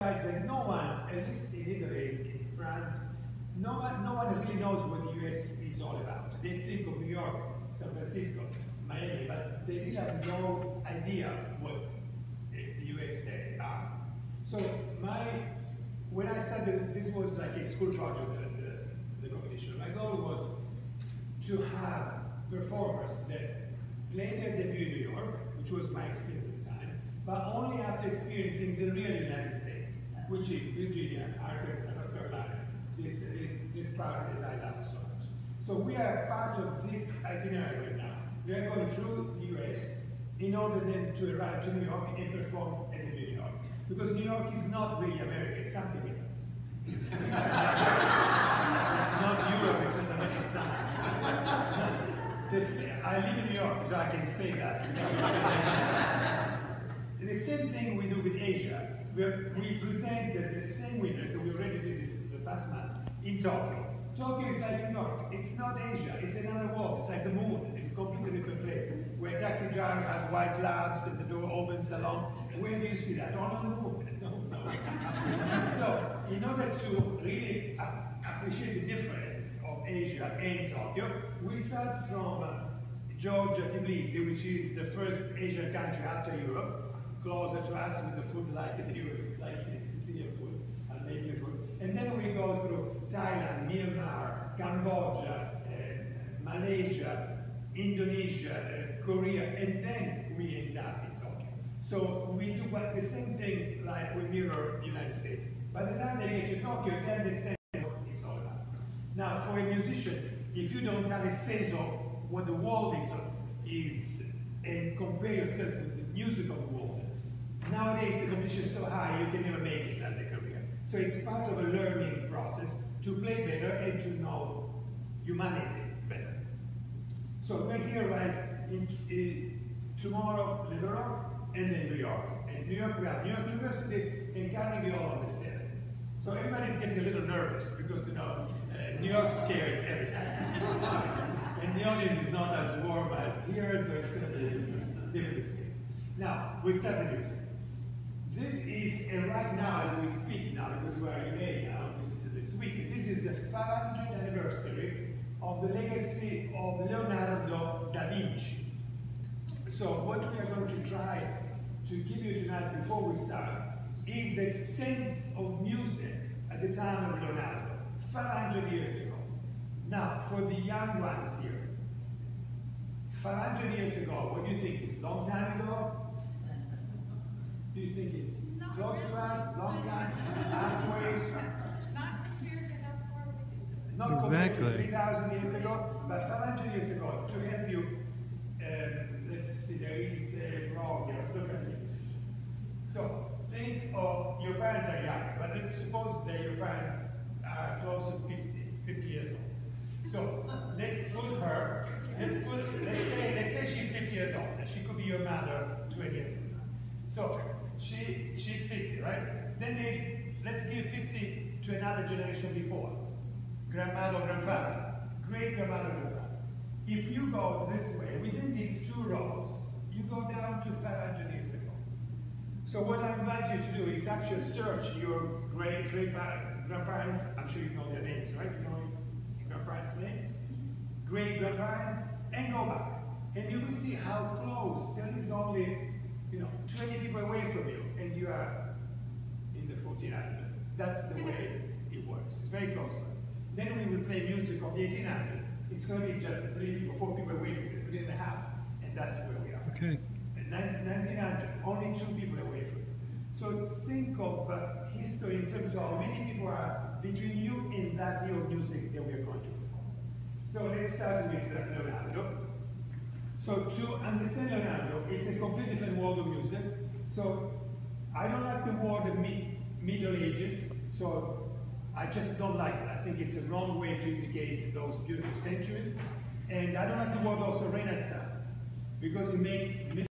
realized that no one, at least in Italy, in France, no one really knows what the US is all about. They think of New York, San Francisco, Miami, but they really have no idea what the USA are. So when I started, this was like a school project, the competition. My goal was to have performers that played their debut in New York, which was my experience at the time, but only after experiencing the real United States, which is Virginia, Arkansas, North Carolina, this part that I love so much. So we are part of this itinerary right now. We are going through the US in order then to arrive to New York and perform at New York. Because New York is not really America, it's something else. It's not Europe, it's not America, it's something. I live in New York, so I can say that. The same thing we do with Asia. We presented the same winners, so we already did this the past month, in Tokyo. Tokyo is like New York. It's not Asia, it's another world. It's like the moon. It's a completely different place. Where a taxi driver has white gloves and the door opens along. Where do you see that? All on the moon. No. So, in order to really appreciate the difference of Asia and Tokyo, we start from Georgia, Tbilisi, which is the first Asian country after Europe, closer to us with the food like the Europe. It's like Sicilian food, amazing food. And then we go through Thailand, Myanmar, Cambodia, Malaysia, Indonesia, Korea, and then we end up in Tokyo. So we do the same thing like we mirror the United States. By the time they get to Tokyo, they understand what it's all about. Now, for a musician, if you don't have a sense of what the world is and compare yourself with the music of the world, nowadays the competition is so high you can never make it as a career. So it's part of a learning process to play better and to know humanity better. So we're here right in tomorrow, Little Rock, and then New York. And New York, we have New York University and Carnegie Hall on the 7th. So everybody's getting a little nervous because, you know, New York scares everything. And the audience is not as warm as here, so it's going to be a different experience. Now, we start the music. This is, right now as we speak now, because we are in May now, this week, this is the 500th anniversary of the legacy of Leonardo da Vinci. So what we are going to try to give you tonight before we start is the sense of music at the time of Leonardo, 500 years ago. Now, for the young ones here, 500 years ago, what do you think? Is a long time ago? Do you think it's close to us, long time, halfway? Not compared to 3,000 years ago, but 500 years ago, to help you, let's see, there is a blog here, look at this. So, think of, your parents are young, but let's suppose that your parents are close to 50 years old. So, let's put her, let's say she's 50 years old, and she could be your mother 20 years old. So, she's 50, right? Then let's give 50 to another generation before. Grandmother or grandfather, great-grandmother or grandfather. If you go this way, within these two rows, you go down to 500 years ago. So what I invite you to do is actually search your great-grandparents, I'm sure you know their names, right? You know your grandparents' names? Great-grandparents, and go back. And you will see how close, there is only 20 people away from you, and you are in the 1400. That's the way it works. It's very close to us. Then we will play music of the 1800. It's going to be just 3 people, 4 people away from you, 3.5, and that's where we are. Okay. And 1900, only 2 people away from you. So think of history in terms of how many people are between you and that year of music that we are going to perform. So let's start with Leonardo. So to understand Leonardo, it's a completely different world of music. So I don't like the word Middle Ages, so I just don't like it. I think it's a wrong way to indicate those beautiful centuries. And I don't like the word also Renaissance, because it makes